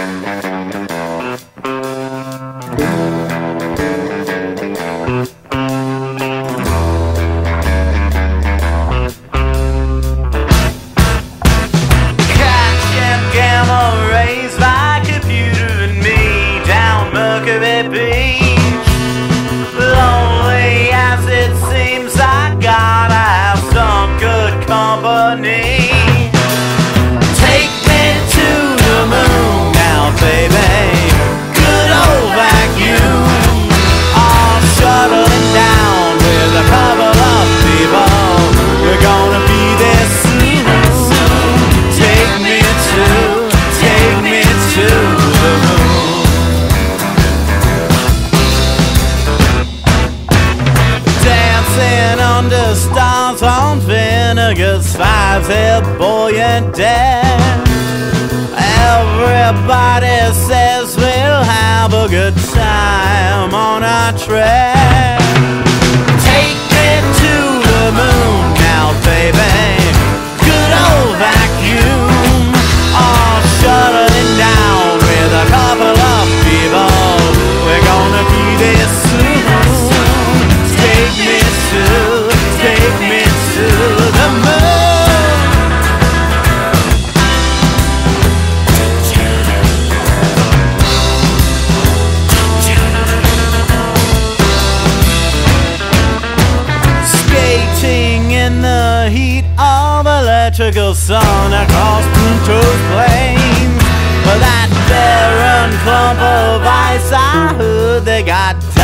Beach. Lonely as it seems, I gotta have some good company. Take me to the moon now, baby. Good old vacuum. All shuttling down with a couple of people. We're gonna be there soon. Take me to the moon. Under stars on Vinegar's 5-hit buoyant deck. Everybody says we'll have a good time on our trek. Take me to the moon now, baby. Good old vacuum. All shuttling down with a couple of people. We're gonna be there soon. Take me to the moon. Skating in the heat of electrical sun across Pluto's plains. For that barren clump of ice, I heard they got